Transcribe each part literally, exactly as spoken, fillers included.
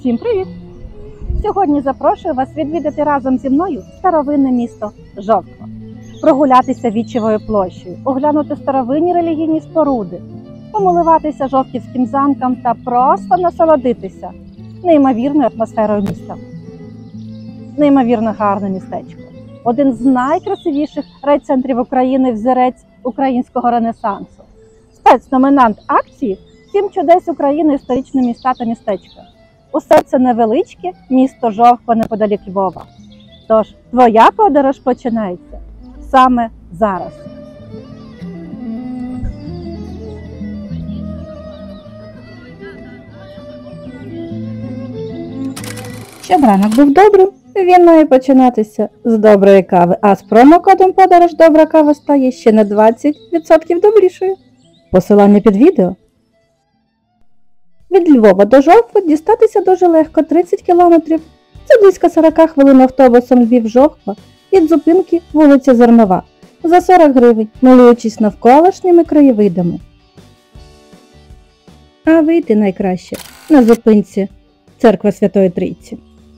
Всім привіт! Сьогодні запрошую вас відвідати разом зі мною старовинне місто Жовква, прогулятися Вічевою площею, оглянути старовинні релігійні споруди, помилуватися жовківським замкам та просто насолодитися неймовірною атмосферою міста. Неймовірно гарне містечко. Один з найкрасивіших райцентрів України, взірець українського ренесансу. Спецномінант акції «Сім чудес України. Історичні міста та містечка». Усе це невеличке місто Жовква неподалік Львова. Тож, твоя подорож починається саме зараз. Щоб ранок був добрим, він має починатися з доброї кави, а з промокодом «Подорож добра кава» стає ще на двадцять відсотків добрішою. Посилання під відео. Від Львова до Жовкви дістатися дуже легко – тридцять кілометрів. Це близько сорок хвилин автобусом Львів-Жовква від зупинки вулиця Зернова. За сорок гривень, милуючись навколишніми краєвидами. А вийти найкраще на зупинці Церква Святої Трійці.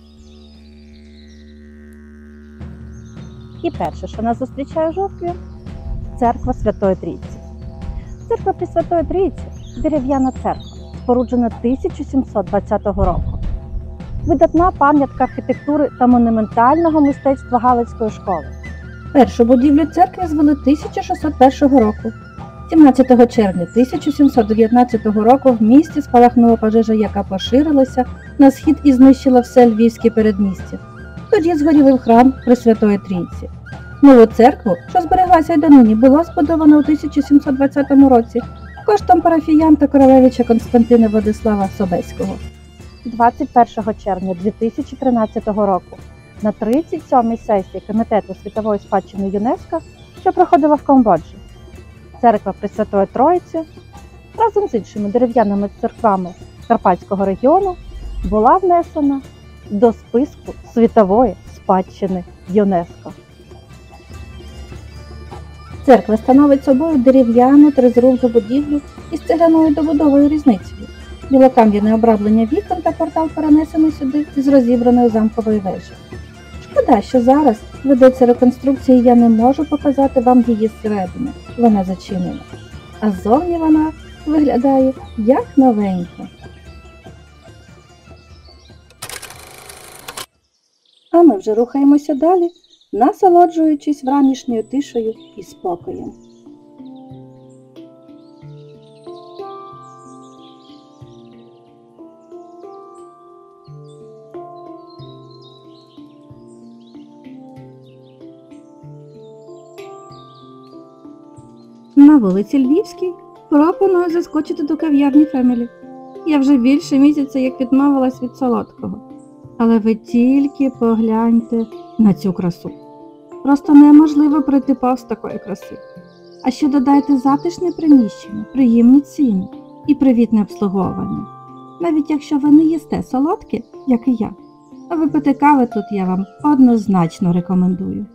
І перше, що нас зустрічає в Жовкві – Церква Святої Трійці. Церква Пресвятої Трійці – дерев'яна церква, споруджена тисяча сімсот двадцятого року. Видатна пам'ятка архітектури та монументального мистецтва Галицької школи. Першу будівлю церкви звели тисяча шістсот першого року. сімнадцятого червня тисяча сімсот дев'ятнадцятого року в місті спалахнула пожежа, яка поширилася на схід і знищила все львівське передмістя. Тоді згорів храм Пресвятої Трійці. Нову церкву, що збереглася й донині, була збудована у тисяча сімсот двадцятому році коштом парафіян та королевича Константина Владислава Собеського. двадцять першого червня дві тисячі тринадцятого року на тридцять сьомій сесії Комітету світової спадщини ЮНЕСКО, що проходила в Камбоджі, церква Пресвятої Троїці разом з іншими дерев'яними церквами Карпатського регіону була внесена до списку світової спадщини ЮНЕСКО. Церква становить собою дерев'яну тризрубну будівлю із цегляною добудовою різницею. Білокам'яне обраблення вікон та портал перенесено сюди із розібраної замкової вежі. Шкода, що зараз ведеться реконструкція і я не можу показати вам її зсередини. Вона зачинена. А ззовні вона виглядає як новенька. А ми вже рухаємося далі, насолоджуючись вранішньою тишею і спокоєм. На вулиці Львівській пропоную заскочити до кав'ярні Фемілі. Я вже більше місяця як відмовилась від солодкого. Але ви тільки погляньте на цю красу. Просто неможливо пройти повз такої краси. А ще додайте затишне приміщення, приємні ціни і привітне обслуговування. Навіть якщо ви не їсте солодке, як і я, а випити кави тут я вам однозначно рекомендую.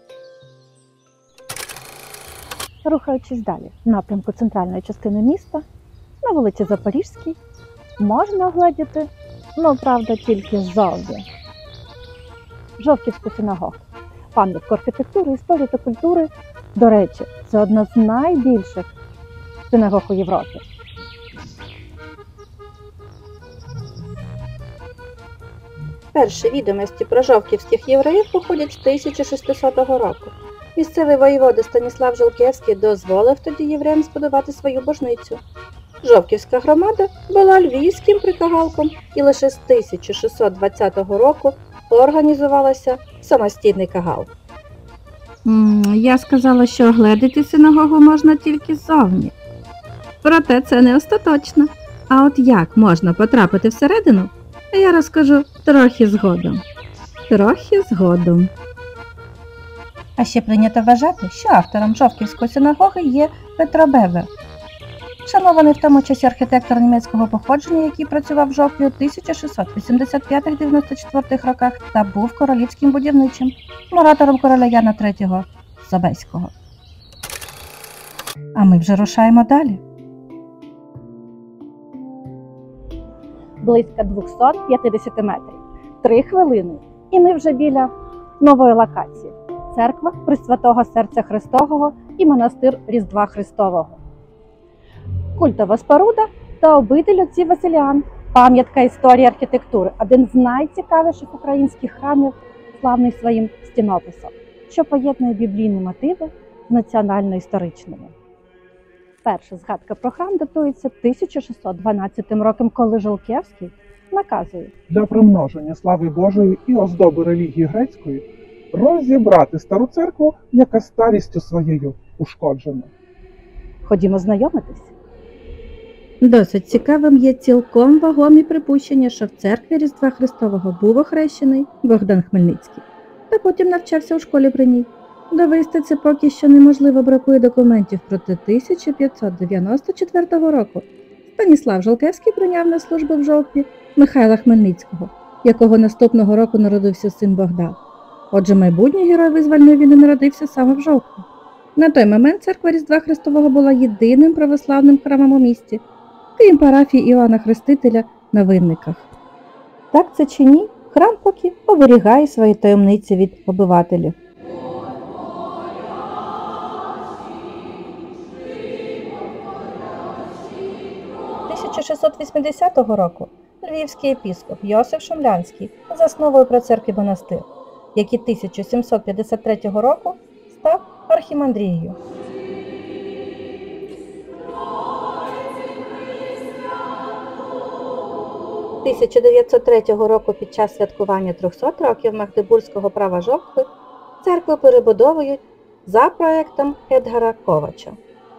Рухаючись далі в напрямку центральної частини міста, на вулиці Запорізькій, можна огледіти, ну правда тільки ззовні, Жовківську синагогу. Пам'ятку архітектури, історії та культури. До речі, це одна з найбільших синагог у Європі. Перші відомості про жовківських євреїв походять з тисяча шістсотого року. Місцевий воєвода Станіслав Жолкевський дозволив тоді євреям збудувати свою божницю. Жовківська громада була львівським прикагалком і лише з тисяча шістсот двадцятого року організувалася самостійний кагал. Mm, я сказала, що огледіти синагогу можна тільки ззовні. Проте це не остаточно. А от як можна потрапити всередину, я розкажу трохи згодом. Трохи згодом. А ще прийнято вважати, що автором Жовківської синагоги є Петро Бевер. Шанований в тому часі архітектор німецького походження, який працював в Жовкві у тисяча шістсот вісімдесят п'ятих - дев'яносто четвертих роках та був королівським будівничим, муратором короля Яна третього Собеського. А ми вже рушаємо далі. близько двісті п'ятдесят метрів. Три хвилини, і ми вже біля нової локації – церква Пресвятого Серця Христового і монастир Різдва Христового. Культова споруда та обитель отців Василіан – пам'ятка історії архітектури, один з найцікавіших українських храмів, славний своїм стінописом, що поєднує біблійні мотиви з національно-історичними. Перша згадка про храм датується тисяча шістсот дванадцятим роком, коли Жолкевський наказує для примноження слави Божої і оздоби релігії грецької розібрати стару церкву, яка старістю своєю ушкоджена. Ходімо знайомитись. Досить цікавим є цілком вагомі припущення, що в церкві Різдва Христового був охрещений Богдан Хмельницький, та потім навчався у школі при ній. Довести це поки що неможливо, бракує документів, проте тисяча п'ятсот дев'яносто четвертого року Станіслав Жолкевський прийняв на службу в жовтні Михайла Хмельницького, якого наступного року народився син Богдан. Отже, майбутній герой визвольної війни народився саме в жовтні. На той момент церква Різдва Христового була єдиним православним храмом у місті, крім парафії Іоанна Хрестителя на Винниках. Так це чи ні, храм поки оберігає свої таємниці від обивателів. тисяча шістсот вісімдесятого року львівський єпископ Йосиф Шумлянський засновує при церкві монастир, який тисяча сімсот п'ятдесят третього року став архімандрією. тисяча дев'ятсот третього року під час святкування трьохсот років Магдебурзького права жовтви церкву перебудовують за проектом Едгара Ковача.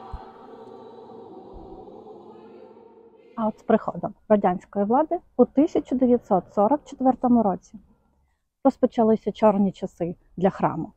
А от з приходом радянської влади у тисяча дев'ятсот сорок четвертому році розпочалися чорні часи для храму.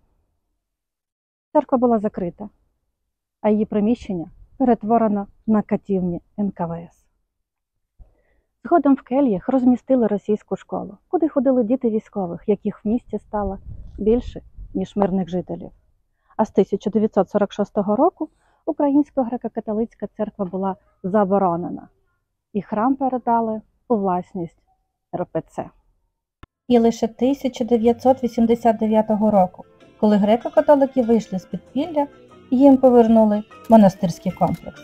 Церква була закрита, а її приміщення перетворено на катівні ен ка ве ес. Згодом в кельях розмістили російську школу, куди ходили діти військових, яких в місті стало більше, ніж мирних жителів. А з тисяча дев'ятсот сорок шостого року Українська греко-католицька церква була заборонена, і храм передали у власність ер пе це. І лише тисяча дев'ятсот вісімдесят дев'ятого року, коли греко-католики вийшли з підпілля, їм повернули монастирський комплекс.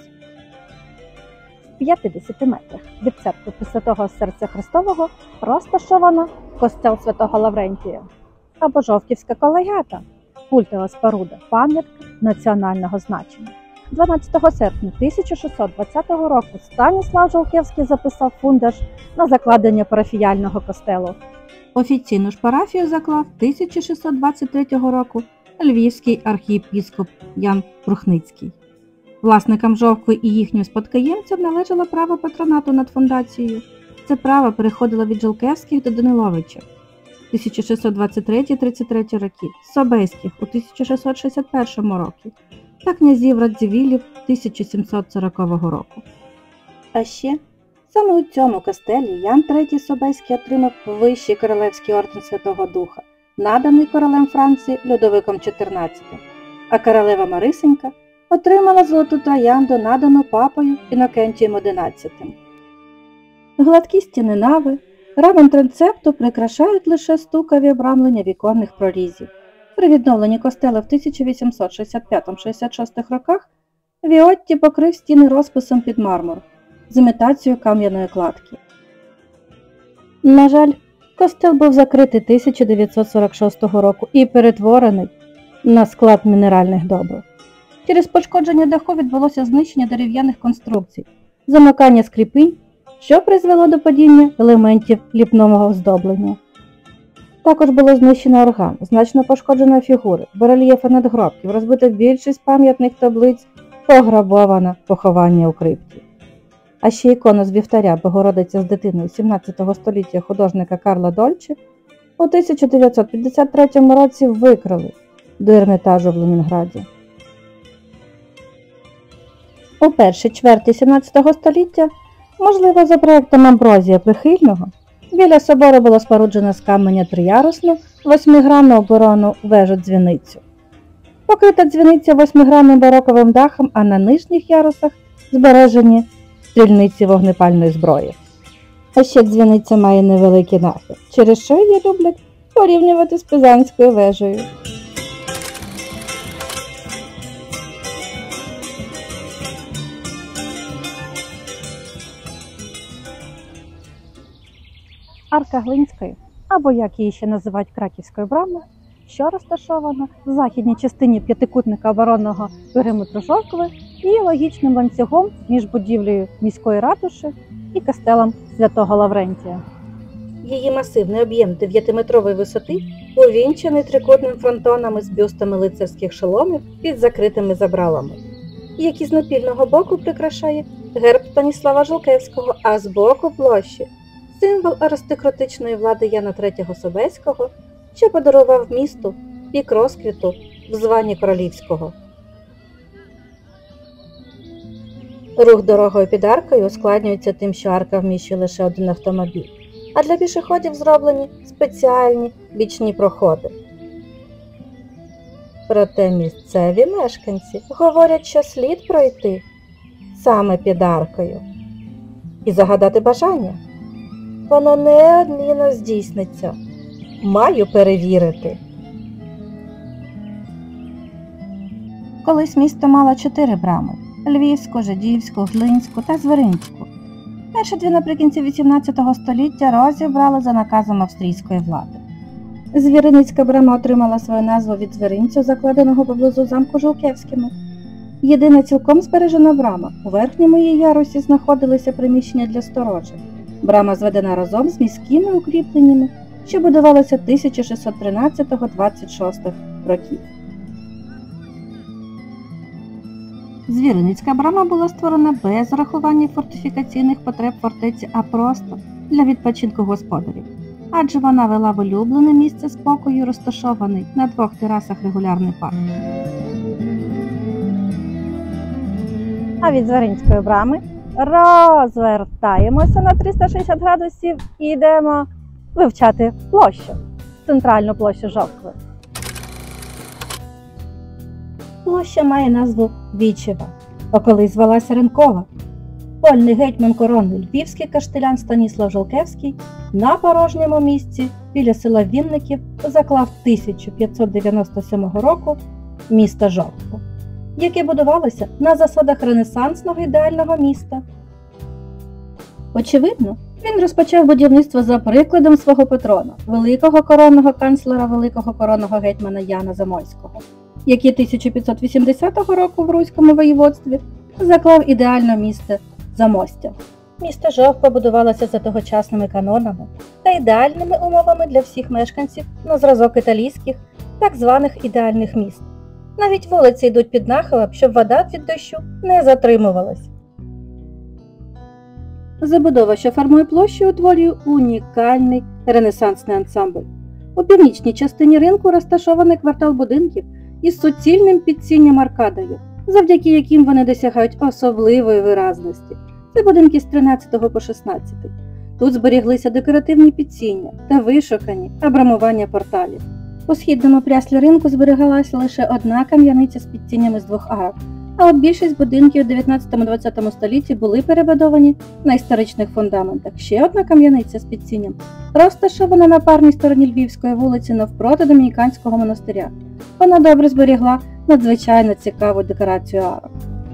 В п'ятдесяти метрах від церкви Пресвятого Серця Христового розташовано костел Святого Лаврентія або Жовківська колегіата, культова споруда, пам'ятка національного значення. дванадцятого серпня тисяча шістсот двадцятого року Станіслав Жолкевський записав фундаж на закладення парафіяльного костелу. Офіційну ж парафію заклав тисяча шістсот двадцять третього року львівський архієпископ Ян Прухницький. Власникам жовкви і їхнім спадкоємцям належало право патронату над фундацією. Це право переходило від Жолкевських до Даниловича тисяча шістсот двадцять третій — тридцять третій роки, Собеських у тисяча шістсот шістдесят першому році та князів Радзивілів тисяча сімсот сорокового року. А ще саме у цьому костелі Ян третій Собеський отримав вищий королевський орден Святого Духа, наданий королем Франції Людовиком чотирнадцятим, а королева Марисенька отримала золоту троянду, надану папою Інокентієм одинадцятим. Гладкі стіни нави, рамен трансепту прикрашають лише стукові обрамлення віконних прорізів. При відновленні костела в тисяча вісімсот шістдесят п'ятому — шістдесят шостому роках Віотті покрив стіни розписом під мармур з імітацією кам'яної кладки. На жаль, костел був закритий тисяча дев'ятсот сорок шостого року і перетворений на склад мінеральних добрив. Через пошкодження даху відбулося знищення дерев'яних конструкцій, замикання скріпінь, що призвело до падіння елементів ліпного оздоблення. Також було знищено орган, значно пошкоджено фігури, барельєфи надгробків, розбито більшість пам'ятних таблиць, пограбовано поховання у крипті. А ще ікону з вівтаря Богородиця з дитиною сімнадцятого століття художника Карла Дольче у тисяча дев'ятсот п'ятдесят третьому році викрали до Ермітажу в Ленінграді. У першій чверті сімнадцятого століття, можливо, за проектом Амброзія Прихильного, біля собору було споруджено з каменя триярусну восьмигранну оборонну вежу-дзвіницю. Покрита дзвіниця восьмигранним бароковим дахом, а на нижніх ярусах збережені стрільниці вогнепальної зброї. А ще дзвіниця має невеликий нахил, через що її люблять порівнювати з Пизанською вежею. Арка Глинської, або як її ще називають Краківською брамою, що розташована в західній частині п'ятикутника оборонного периметру Жовкви і логічним ланцюгом між будівлею міської ратуші і костелом Святого Лаврентія. Її масивний об'єм дев'ятиметрової висоти увінчений трикутним фронтонами з бюстами лицарських шоломів під закритими забралами, які з напільного боку прикрашає герб Станіслава Жолкевського, а з боку площі – символ аристократичної влади Яна третього Собеського, що подарував місту пік розквіту в званні королівського. Рух дорогою під аркою ускладнюється тим, що арка вміщує лише один автомобіль, а для пішоходів зроблені спеціальні бічні проходи. Проте місцеві мешканці говорять, що слід пройти саме під аркою і загадати бажання. Воно неодмінно здійсниться. Маю перевірити. Колись місто мало чотири брами – Львівську, Жидівську, Глинську та Зверинську. Перші дві наприкінці вісімнадцятого століття розібрали за наказом австрійської влади. Звіриницька брама отримала свою назву від звіринцю, закладеного поблизу замку Жолкевськими. Єдина цілком збережена брама. У верхньому її ярусі знаходилися приміщення для сторожі. Брама зведена разом з міськими укріпленнями, що будувалися тисяча шістсот тринадцятого — двадцять шостого років. Звіриницька брама була створена без урахування фортифікаційних потреб фортеці, а просто для відпочинку господарів, адже вона вела в улюблене місце спокою, розташований на двох терасах регулярний парк. А від Зверинської брами розвертаємося на триста шістдесят градусів і йдемо вивчати площу, центральну площу Жовкви. Площа має назву Вічева, а колись звалася Ринкова. Вольний гетьман корони львівський каштелян Станіслав Жолкевський на порожньому місці біля села Вінників заклав тисяча п'ятсот дев'яносто сьомого року місто Жовкву, яке будувалося на засадах ренесансного ідеального міста. Очевидно, він розпочав будівництво за прикладом свого патрона, великого коронного канцлера великого коронного гетьмана Яна Замойського, який тисяча п'ятсот вісімдесятого року в Руському воєводстві заклав ідеальне місто Замостя. Місто Жовква будувалося за тогочасними канонами та ідеальними умовами для всіх мешканців на зразок італійських, так званих ідеальних міст. Навіть вулиці йдуть під нахилом, щоб вода від дощу не затримувалась. Забудова, що формує площу, утворює унікальний ренесансний ансамбль. У північній частині ринку розташований квартал будинків із суцільним підсінням аркадою, завдяки яким вони досягають особливої виразності. Це будинки з тринадцятого по шістнадцятий. Тут зберіглися декоративні підсіння та вишукані абрамування порталів. У східному пряслі ринку зберігалася лише одна кам'яниця з підсіннями з двох арок, а от більшість будинків у дев'ятнадцятому-двадцятому столітті були перебудовані на історичних фундаментах. Ще одна кам'яниця з підсінням розташована на парній стороні Львівської вулиці навпроти Домініканського монастиря. Вона добре зберігла надзвичайно цікаву декорацію арок.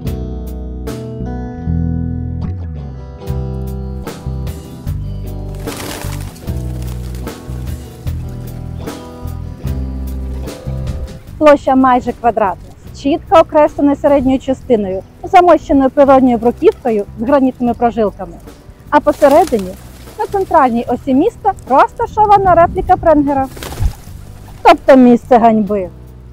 Площа майже квадратна, чітко окреслена середньою частиною, замощеною природньою бруківкою з гранітними прожилками. А посередині, на центральній осі міста, розташована репліка Пренгера, тобто місце ганьби.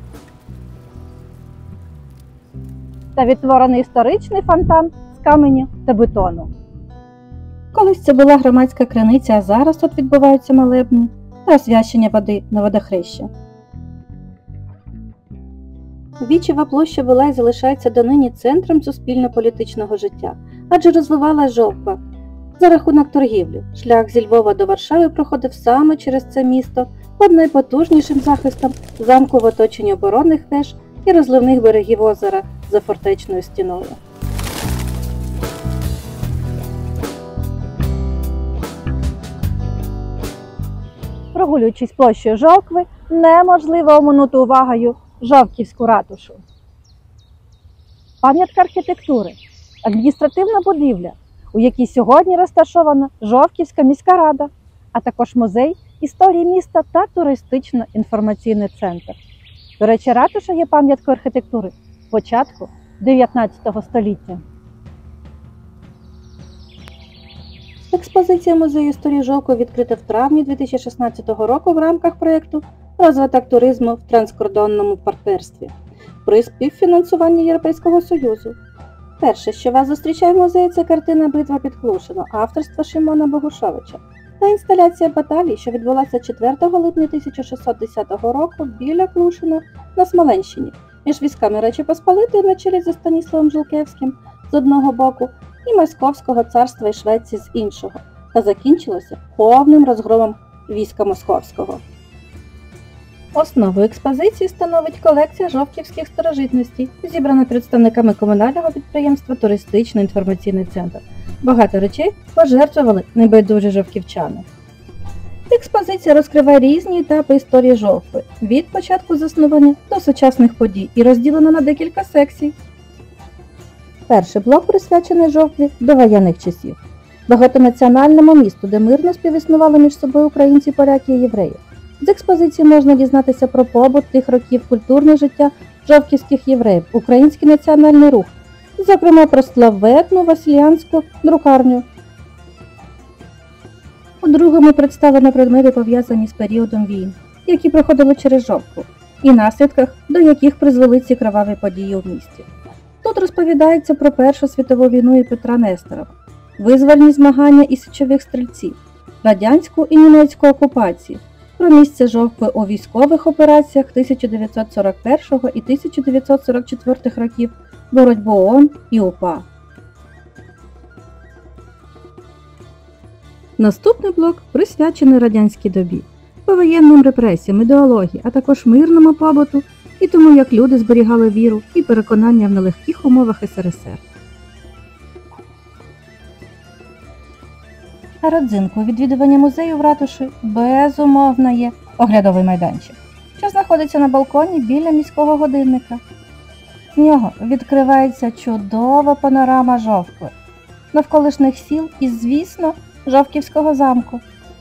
Та відтворений історичний фонтан з каменю та бетону. Колись це була громадська криниця, а зараз тут відбуваються молебні та освячення води на водохреща. Вічева площа була і залишається донині центром суспільно-політичного життя, адже розвивала Жовква за рахунок торгівлі. Шлях зі Львова до Варшави проходив саме через це місто, під найпотужнішим захистом замку в оточенні оборонних веж і розливних берегів озера за фортечною стіною. Прогулюючись площею Жовкви, неможливо оминути увагою Жовківську ратушу. Пам'ятка архітектури – адміністративна будівля, у якій сьогодні розташована Жовківська міська рада, а також музей історії міста та туристично-інформаційний центр. До речі, ратуша є пам'яткою архітектури початку дев'ятнадцятого століття. Експозиція музею історії Жовкви відкрита в травні дві тисячі шістнадцятого року в рамках проєкту «Розвиток туризму в транскордонному партнерстві» при співфінансуванні Європейського Союзу. Перше, що вас зустрічає в музеї, це картина «Битва під Клушино» авторства Шимона Богушовича та інсталяція баталій, що відбулася четвертого липня тисяча шістсот десятого року біля Клушина на Смоленщині між військами Речі Посполитої на чолі зі Станіславом Жилкевським з одного боку і Московського царства і Швеції з іншого, та закінчилося повним розгромом війська Московського. Основу експозиції становить колекція жовківських старожитностей, зібрана представниками комунального підприємства «Туристично-інформаційний центр». Багато речей пожертвували небайдужі жовківчани. Експозиція розкриває різні етапи історії Жовкви, від початку заснування до сучасних подій і розділена на декілька секцій. Перший блок присвячений Жовкві до воєнних часів, багатонаціональному місту, де мирно співіснували між собою українці, поляки і євреї. З експозиції можна дізнатися про побут тих років, культурне життя жовківських євреїв, український національний рух, зокрема про славетну Василянську друкарню. У другому представлено предмети, пов'язані з періодом війн, які проходили через Жовкву, і наслідках, до яких призвели ці кроваві події у місті. Тут розповідається про Першу світову війну і Петра Несторова, визвольні змагання і січових стрільців, радянську і німецьку окупації, про місце Жовкви у військових операціях тисяча дев'ятсот сорок першого і тисяча дев'ятсот сорок четвертого років, боротьбу ООН і УПА. Наступний блок присвячений радянській добі, повоєнним репресіям, ідеології, а також мирному побуту і тому, як люди зберігали віру і переконання в нелегких умовах ес ер ес ер. Родзинкою відвідування музею в ратуші безумовно є оглядовий майданчик, що знаходиться на балконі біля міського годинника. З нього відкривається чудова панорама Жовкви, навколишніх сіл і, звісно, Жовківського замку.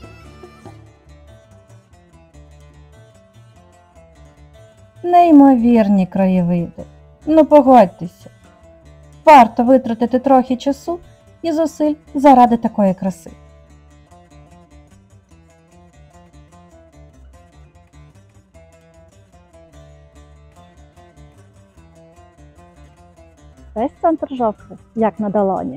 Неймовірні краєвиди. Ну погодьтеся, варто витратити трохи часу і зусиль заради такої краси. Весь центр Жовкви, як на долоні.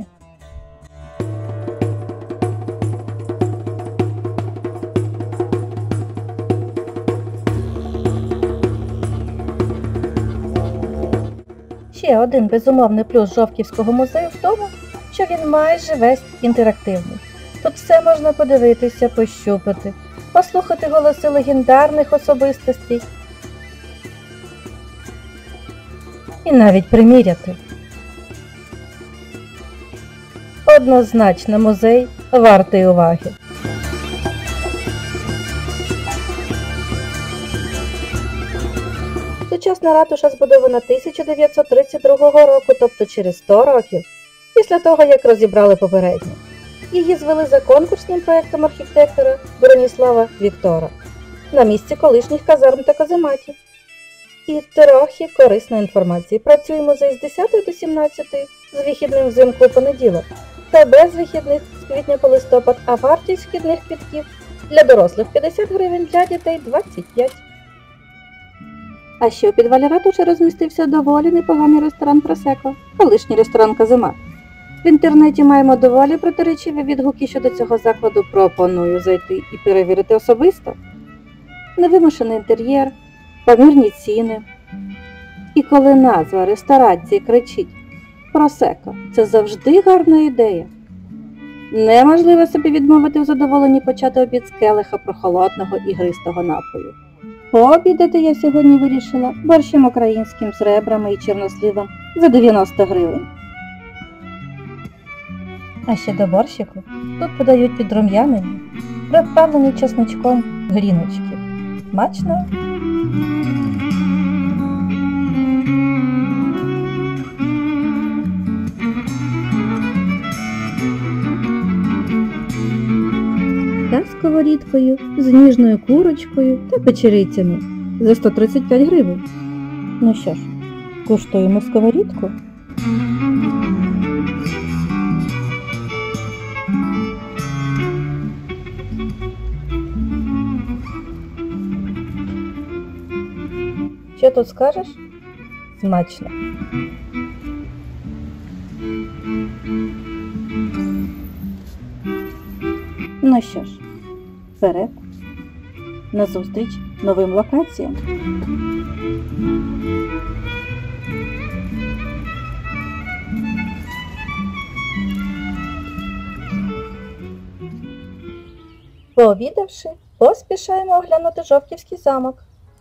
Ще один безумовний плюс Жовківського музею в тому, що він майже весь інтерактивний. Тут все можна подивитися, пощупати, послухати голоси легендарних особистостей і навіть приміряти. Однозначно, музей вартий уваги. Сучасна ратуша збудована тисяча дев'ятсот тридцять другого року, тобто через сто років, після того, як розібрали попередню. Її звели за конкурсним проєктом архітектора Броніслава Віктора на місці колишніх казарм та казематів. І трохи корисної інформації. Працює музей з десятої до сімнадцятої, з вихідним взимку у понеділок, та без вихідних з квітня по листопад, а вартість вхідних квитків для дорослих п'ятдесят гривень, для дітей двадцять п'ять. А ще у підвалі ратуші розмістився доволі непоганий ресторан Просеко, колишній ресторан Каземат. В інтернеті маємо доволі протиречиві відгуки щодо цього закладу, пропоную зайти і перевірити особисто. Невимушений інтер'єр, помірні ціни. І коли назва ресторації кричить «Просеко» – це завжди гарна ідея. Неможливо собі відмовити у задоволенні почати обід з келиха прохолодного ігристого напою. Пообідати я сьогодні вирішила борщем українським з ребрами і чорносливом за дев'яносто гривень. А ще до борщику тут подають підрум'янені приправлені чесночком гріночки. Смачно! Та сковорідкою, з ніжною курочкою та печерицями за сто тридцять п'ять гривень. Ну що ж, куштуємо сковорідку. Що тут скажеш? Смачно. Ну що ж, вперед, назустріч новим локаціям. Пообідавши, поспішаємо оглянути Жовківський замок.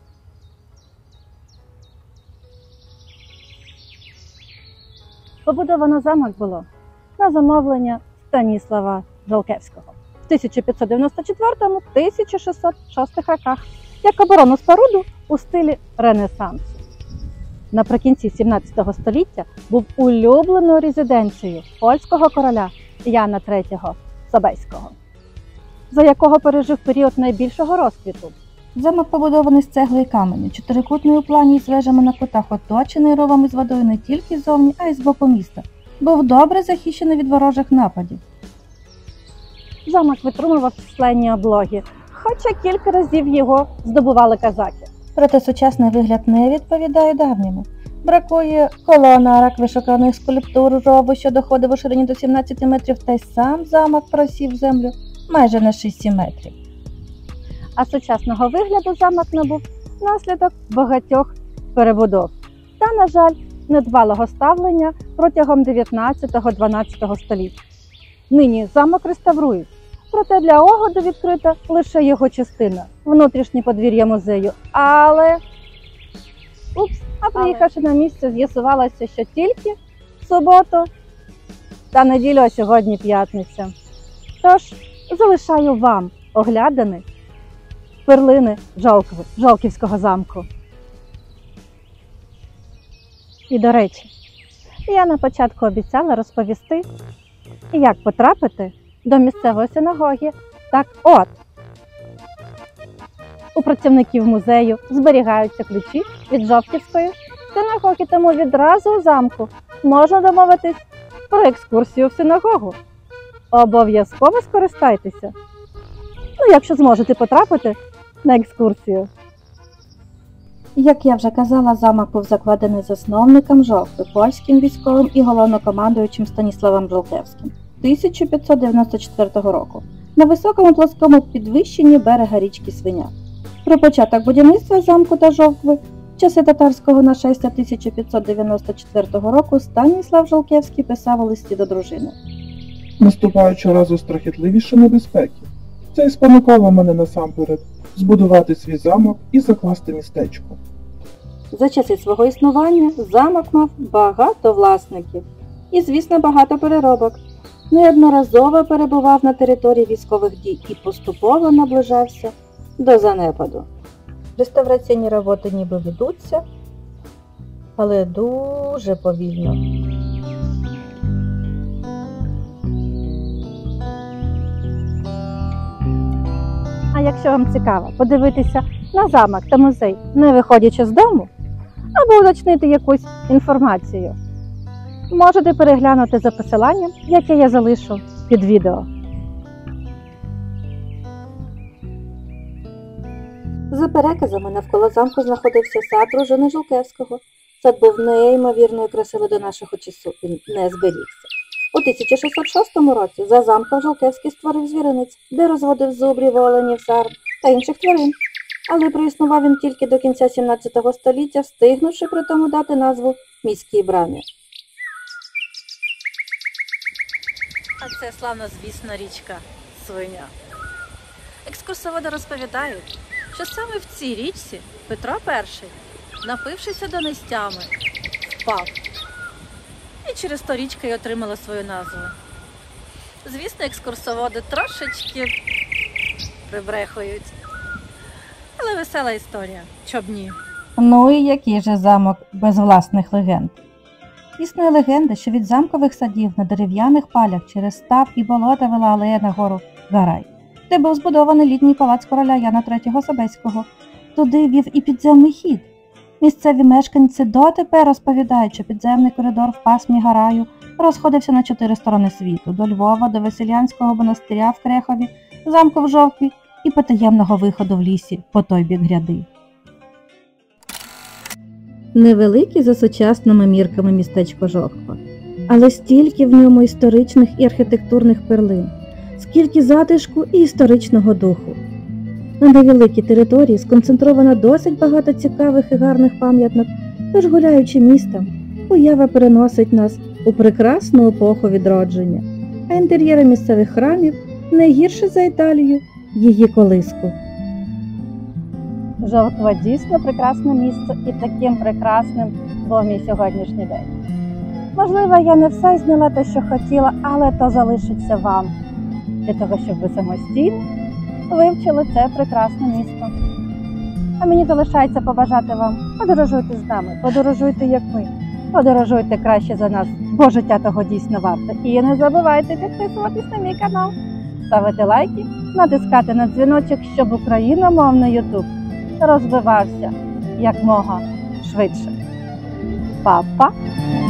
Побудовано замок було на замовлення Станіслава Жолкевського в тисяча п'ятсот дев'яносто четвертому - тисяча шістсот шостому роках як оборонну споруду у стилі Ренесансу. Наприкінці сімнадцятого століття був улюбленою резиденцією польського короля Яна третього Собеського, за якого пережив період найбільшого розквіту. Замок побудований з цегли і каменю, чотирикутний у плані і з вежами на кутах, оточений ровом із водою не тільки ззовні, а й з боку міста. Був добре захищений від ворожих нападів. Замок витримував численні облоги, хоча кілька разів його здобували козаки. Проте сучасний вигляд не відповідає давньому. Бракує колон, арок, вишуканих скульптур, рову, що доходив у ширині до сімнадцяти метрів, та й сам замок просів в землю майже на шість-сім метрів. А сучасного вигляду замок набув наслідок багатьох перебудов та, на жаль, недбалого ставлення протягом дев'ятнадцятого-дванадцятого століть. Нині замок реставрують, проте для огляду відкрита лише його частина – внутрішнє подвір'я музею. Але, Упс, а приїхавши на місце, з'ясувалося, що тільки в суботу та неділю, а сьогодні п'ятниця. Тож, залишаю вам оглядини перлини Жолкви, Жолківського замку. І, до речі, я на початку обіцяла розповісти, як потрапити до місцевої синагоги. Так от, у працівників музею зберігаються ключі від Жовківської синагоги, тому відразу у замку можна домовитись про екскурсію в синагогу. Обов'язково скористайтеся, ну, якщо зможете потрапити на екскурсію. Як я вже казала, замок був закладений засновником Жолкви, польським військовим і головнокомандуючим Станіславом Жолкевським тисяча п'ятсот дев'яносто четвертого року на високому плоскому підвищенні берега річки Свиня. Про початок будівництва замку та Жолкви в часи татарського нашестя тисяча п'ятсот дев'яносто четвертого року Станіслав Жолкевський писав у листі до дружини. Наступають щоразу страхітливіші небезпеки. Це і спонукало мене насамперед збудувати свій замок і закласти містечко. За часи свого існування замок мав багато власників і, звісно, багато переробок. Неодноразово перебував на території військових дій і поступово наближався до занепаду. Реставраційні роботи ніби ведуться, але дуже повільно. А якщо вам цікаво подивитися на замок та музей, не виходячи з дому, або уточнити якусь інформацію, можете переглянути за посиланням, яке я залишу під відео. За переказами, навколо замку знаходився сад дружини Жолкевського. Сад був неймовірною красивий до нашого часу і не зберігся. У тисяча шістсот шостому році за замком Жолкевський створив звіринець, де розводив зубрів, оленів, сарн та інших тварин. Але проіснував він тільки до кінця сімнадцятого століття, встигнувши при тому дати назву міській брамі. А це славнозвісна річка Свиня. Екскурсоводи розповідають, що саме в цій річці Петро Перший, напившися до нестями, впав. І через то річка й отримала свою назву. Звісно, екскурсоводи трошечки вибрехують. Але весела історія, чоб ні. Ну і який же замок без власних легенд? Існує легенда, що від замкових садів на дерев'яних палях через став і болота вела алея на гору Гарай, де був збудований літній палац короля Яна третього Собеського. Туди вів і підземний хід. Місцеві мешканці дотепер розповідають, що підземний коридор в пасмі Гараю розходився на чотири сторони світу – до Львова, до Василянського монастиря в Крехові, замку в Жовкві і потаємного виходу в лісі по той бік гряди. Невелике за сучасними мірками містечко Жовква, але стільки в ньому історичних і архітектурних перлин, скільки затишку і історичного духу. На невеликій території сконцентровано досить багато цікавих і гарних пам'яток, тож гуляючи містом, уява переносить нас у прекрасну епоху відродження, а інтер'єри місцевих храмів не гірше за Італію, її колиску. Жовква дійсно прекрасне місце, і таким прекрасним був мій сьогоднішній день. Можливо, я не все зняла те, що хотіла, але то залишиться вам, для того, щоб ви самостійно вивчили це прекрасне місто. А мені залишається побажати вам: подорожуйте з нами, подорожуйте як ми, подорожуйте краще за нас, бо життя того дійсно варте. І не забувайте підписуватись на мій канал, ставити лайки, натискати на дзвіночок, щоб україномовний ютуб розвивався якмога швидше. Па-па!